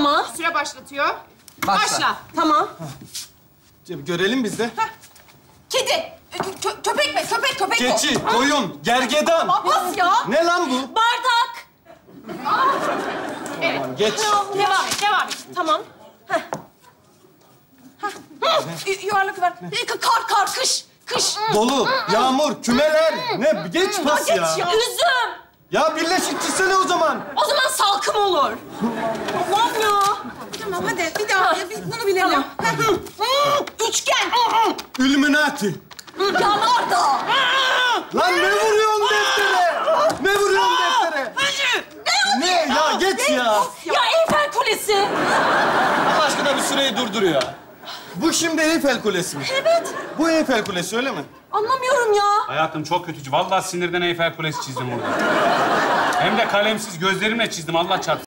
Tamam. Süre başlatıyor. Başla. Tamam. Görelim biz de. Kedi. Köpek mi? Köpek o. Keçi, koyun, gergedan. Bas ya. Ne lan bu? Bardak. Evet. Geç. Devam et, devam et. Tamam. Yuvarlak yuvarlak. Kar, kış. Dolu, yağmur, kümeler. Ne? Geç pas ya. Üzüm. Ya birleşik çizsene o zaman. O zaman salkım olur. Allah'ım ya. Tamam hadi bir daha biz bunu bilelim. Üçgen. Illuminati. Yanardağ. Lan ne vuruyorsun deftere? Ne vuruyorsun deftere? Ne? Ya geç ya. Ya Eyfel Kulesi. Allah aşkına bir süreyi durdur ya. Bu şimdi Eyfel Kulesi mi? Evet. Bu Eyfel Kulesi öyle mi? Anlamıyorum ya. Hayatım çok kötü. Vallahi sinirden Eyfel Kulesi çizdim orada. Hem de kalemsiz gözlerimle çizdim Allah çarpsın.